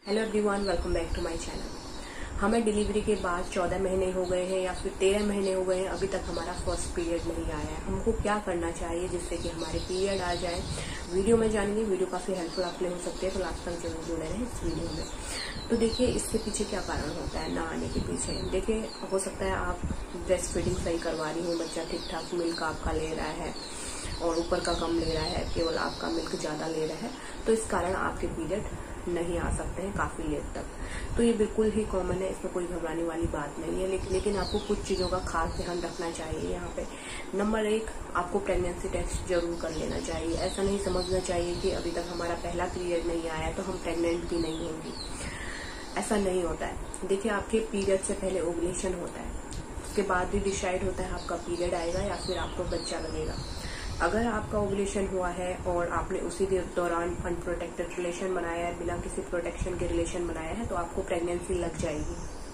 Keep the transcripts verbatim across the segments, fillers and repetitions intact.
Hello everyone, welcome back to my channel. हमें delivery के बाद चौदह महीने हो गए हैं या फिर तेरह महीने हो गए हैं, अभी तक हमारा फर्स्ट पीरियड नहीं आया है। हमको क्या करना चाहिए जिससे कि हमारे पीरियड आ जाए, वीडियो में जानेंगे। वीडियो काफी हेल्पफुल आपके लिए हो सकती है, तो लास्ट तक जरूर जुड़े रहें इस वीडियो में। तो देखिए, इसके पीछे क्या कारण होता है ना आने के पीछे। देखिए, हो सकता है आप ब्रेस्ट फीडिंग सही करवा रही हो, बच्चा ठीक ठाक मिल्क आपका ले रहा है और ऊपर का कम ले रहा है, केवल आपका मिल्क ज्यादा ले रहा है, तो इस कारण आपके पीरियड नहीं आ सकते हैं काफी लेट तक। तो ये बिल्कुल ही कॉमन है, इसमें कोई घबराने वाली बात नहीं है। लेकिन लेकिन आपको कुछ चीजों का खास ध्यान रखना चाहिए यहाँ पे। नंबर एक, आपको प्रेगनेंसी टेस्ट जरूर कर लेना चाहिए। ऐसा नहीं समझना चाहिए कि अभी तक हमारा पहला पीरियड नहीं आया तो हम प्रेग्नेंट भी नहीं होंगी। ऐसा नहीं होता है। देखिए, आपके पीरियड से पहले ओवुलेशन होता है, उसके बाद भी डिसाइड होता है आपका पीरियड आएगा या फिर आपको बच्चा लगेगा। अगर आपका ओवुलेशन हुआ है और आपने उसी दौरान अनप्रोटेक्टेड रिलेशन बनाया है, बिना किसी प्रोटेक्शन के रिलेशन बनाया है, तो आपको प्रेगनेंसी लग जाएगी।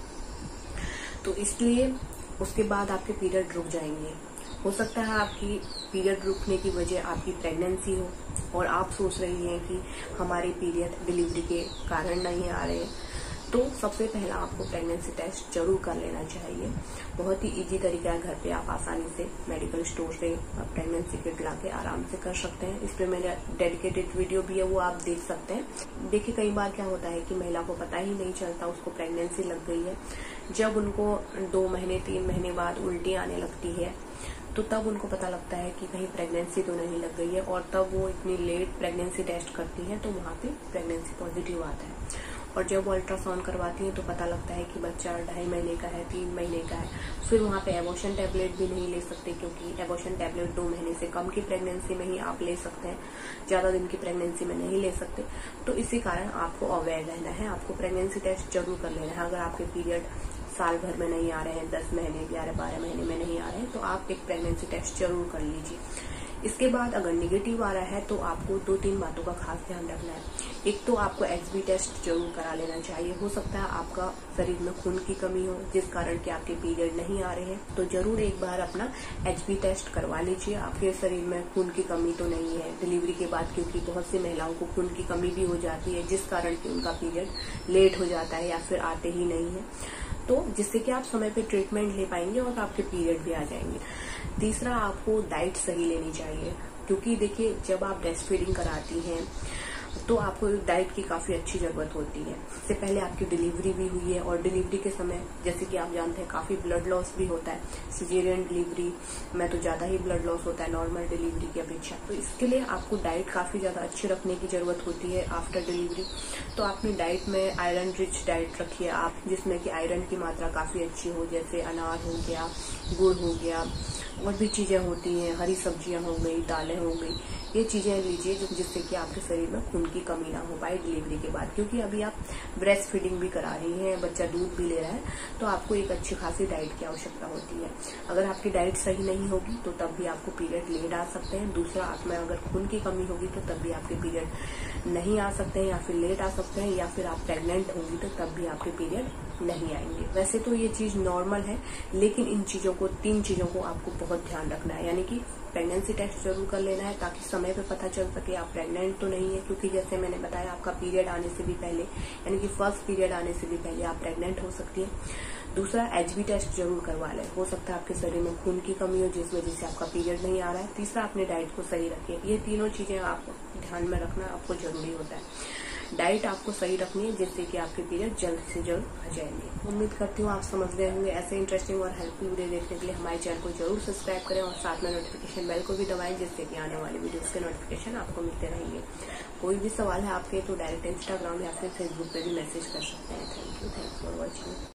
तो इसलिए उसके बाद आपके पीरियड रुक जाएंगे। हो सकता है आपकी पीरियड रुकने की वजह आपकी प्रेगनेंसी हो और आप सोच रही हैं कि हमारे पीरियड डिलीवरी के कारण नहीं आ रहे। तो सबसे पहला आपको प्रेगनेंसी टेस्ट जरूर कर लेना चाहिए। बहुत ही इजी तरीका है, घर पे आप आसानी से मेडिकल स्टोर से प्रेगनेंसी किट लाके आराम से कर सकते हैं। इस पे मेरा डेडिकेटेड वीडियो भी है, वो आप देख सकते हैं। देखिए, कई बार क्या होता है कि महिला को पता ही नहीं चलता उसको प्रेगनेंसी लग गई है। जब उनको दो महीने तीन महीने बाद उल्टी आने लगती है, तो तब उनको पता लगता है कि कहीं प्रेगनेंसी तो नहीं लग गई है, और तब वो इतनी लेट प्रेगनेंसी टेस्ट करती है तो वहां पे प्रेगनेंसी पॉजिटिव आता है। और जब वो अल्ट्रासाउंड करवाती है तो पता लगता है कि बच्चा ढाई महीने का है, तीन महीने का है। फिर वहां पे एबॉर्शन टैबलेट भी नहीं ले सकते, क्योंकि एबॉर्शन टैबलेट दो महीने से कम की प्रेगनेंसी में ही आप ले सकते हैं, ज्यादा दिन की प्रेगनेंसी में नहीं ले सकते। तो इसी कारण आपको अवेयर रहना है, आपको प्रेगनेंसी टेस्ट जरूर कर लेना है। अगर आपके पीरियड साल भर में नहीं आ रहे हैं, दस महीने ग्यारह बारह महीने में नहीं आ रहे हैं, तो आप एक प्रेगनेंसी टेस्ट जरूर कर लीजिए। इसके बाद अगर निगेटिव आ रहा है तो आपको दो तीन बातों का खास ध्यान रखना है। एक तो आपको एच बी टेस्ट जरूर करा लेना चाहिए। हो सकता है आपका शरीर में खून की कमी हो, जिस कारण के आपके पीरियड नहीं आ रहे हैं, तो जरूर एक बार अपना एच बी टेस्ट करवा लीजिए। आपके शरीर में खून की कमी तो नहीं है डिलीवरी के बाद, क्योंकि बहुत सी महिलाओं को खून की कमी भी हो जाती है, जिस कारण की उनका पीरियड लेट हो जाता है या फिर आते ही नहीं है। तो जिससे कि आप समय पे ट्रीटमेंट ले पाएंगे और आपके पीरियड भी आ जाएंगे। तीसरा, आपको डाइट सही लेनी चाहिए, क्योंकि देखिए, जब आप ब्रेस्ट फीडिंग कराती हैं तो आपको डाइट की काफी अच्छी जरूरत होती है। इससे पहले आपकी डिलीवरी भी हुई है, और डिलीवरी के समय जैसे कि आप जानते हैं काफी ब्लड लॉस भी होता है। सिजेरियन डिलीवरी में तो ज्यादा ही ब्लड लॉस होता है नॉर्मल डिलीवरी की अपेक्षा। तो इसके लिए आपको डाइट काफी ज्यादा अच्छी रखने की जरूरत होती है आफ्टर डिलीवरी। तो अपनी डाइट में आयरन रिच डाइट रखिए आप, जिसमें कि आयरन की मात्रा काफी अच्छी हो, जैसे अनार हो गया, गुड़ हो गया, और भी चीजें होती हैं, हरी सब्जियां हो गई, दालें हो गई। ये चीजें लीजिए जिससे कि आपके शरीर में खून की कमी ना हो पाए डिलीवरी के बाद, क्योंकि अभी आप ब्रेस्ट फीडिंग भी करा रही हैं, बच्चा दूध भी ले रहा है, तो आपको एक अच्छी खासी डाइट की आवश्यकता होती है। अगर आपकी डाइट सही नहीं होगी तो तब भी आपको पीरियड लेट आ सकते हैं। दूसरा, आप में अगर खून की कमी होगी तो तब भी आपके पीरियड नहीं आ सकते हैं या फिर लेट आ सकते हैं, या फिर आप प्रेग्नेंट होंगी तो तब भी आपके पीरियड नहीं आएंगे। वैसे तो ये चीज नॉर्मल है, लेकिन इन चीजों को तीन चीजों को आपको बहुत ध्यान रखना है। यानी कि प्रेगनेंसी टेस्ट जरूर कर लेना है, ताकि समय पे पता चल सके आप प्रेग्नेंट तो नहीं है, क्योंकि जैसे मैंने बताया आपका पीरियड आने से भी पहले, यानी कि फर्स्ट पीरियड आने से भी पहले आप प्रेग्नेंट हो सकती है। दूसरा, एच बी टेस्ट जरूर करवा लें। हो सकता है आपके शरीर में खून की कमी हो, जिस वजह से आपका पीरियड नहीं आ रहा है। तीसरा, अपने डाइट को सही रखिए। ये तीनों चीजें आप ध्यान में रखना आपको जरूरी होता है। डाइट आपको सही रखनी है, जिससे कि आपके पीरियड जल्द से जल्द आ जाएंगे। उम्मीद करती हूँ आप समझ गए होंगे। ऐसे इंटरेस्टिंग और हेल्पफुल वीडियो देखने के लिए हमारे चैनल को जरूर सब्सक्राइब करें और साथ में नोटिफिकेशन बेल को भी दबाएं, जिससे कि आने वाली वीडियोस के नोटिफिकेशन आपको मिलते रहेंगे। कोई भी सवाल है आपके तो डायरेक्ट इंस्टाग्राम या फिर फेसबुक पे भी मैसेज कर सकते हैं। Thank you thanks for watching.